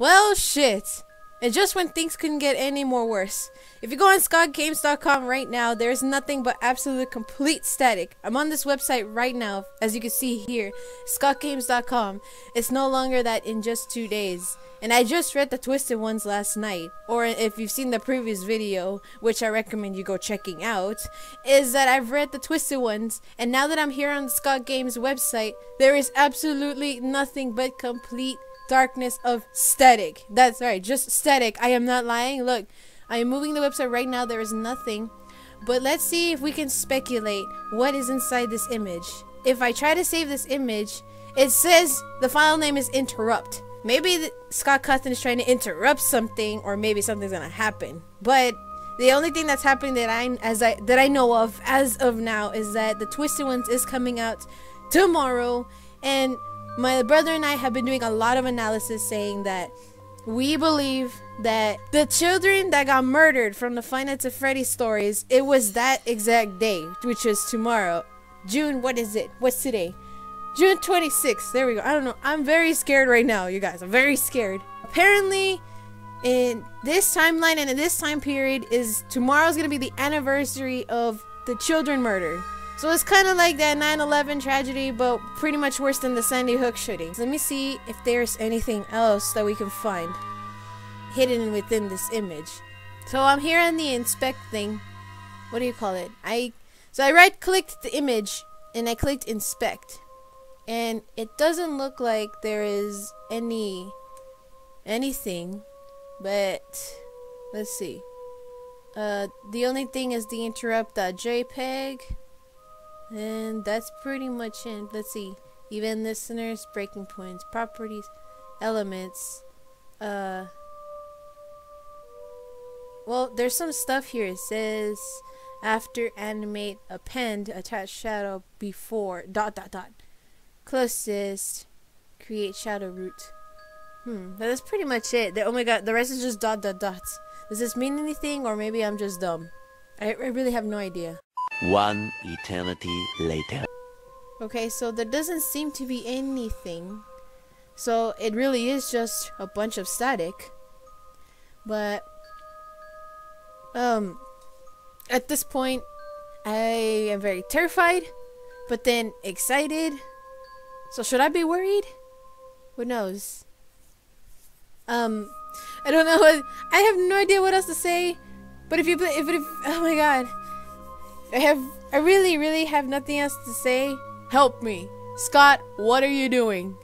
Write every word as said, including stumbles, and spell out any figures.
Well, shit. And just when things couldn't get any more worse. If you go on scott games dot com right now, there's nothing but absolute complete static. I'm on this website right now, as you can see here, scott games dot com. It's no longer that in just two days. And I just read the Twisted Ones last night, or if you've seen the previous video, which I recommend you go checking out, is that I've read the Twisted Ones, and now that I'm here on the Scott Games website, there is absolutely nothing but complete darkness of static. That's right, just static. I am not lying. Look, I am moving the website right now. There is nothing. But let's see if we can speculate what is inside this image. If I try to save this image, it says the file name is interrupt. Maybe the, Scott Cawthon is trying to interrupt something, or maybe something's gonna happen. But the only thing that's happening that I as I that I know of as of now is that the Twisted Ones is coming out tomorrow, and my brother and I have been doing a lot of analysis saying that we believe that the children that got murdered from the Five Nights at Freddy's stories, it was that exact day, which is tomorrow. June, what is it? What's today? June twenty-sixth. There we go. I don't know. I'm very scared right now, you guys. I'm very scared. Apparently, in this timeline and in this time period, is tomorrow's going to be the anniversary of the children murder. So it's kind of like that nine eleven tragedy, but pretty much worse than the Sandy Hook shooting. So let me see if there's anything else that we can find hidden within this image. So I'm here on the inspect thing. What do you call it? I so I right clicked the image and I clicked inspect, and it doesn't look like there is any anything, but let's see. Uh, the only thing is the interrupt.jpg. And that's pretty much it. Let's see. Even listeners, breaking points, properties, elements. Uh. Well, there's some stuff here. It says after animate, append, attach shadow before dot dot dot. Closest, create shadow root. Hmm. That's pretty much it. The, oh my god, the rest is just dot dot dots. Does this mean anything, or maybe I'm just dumb? I, I really have no idea. One eternity later. Okay, so there doesn't seem to be anything. So it really is just a bunch of static. But um at this point I am very terrified, but then excited. So should I be worried? Who knows? Um I don't know what I have no idea what else to say. But if you play if, if oh my god. I have, I really, really have nothing else to say. Help me. Scott, what are you doing?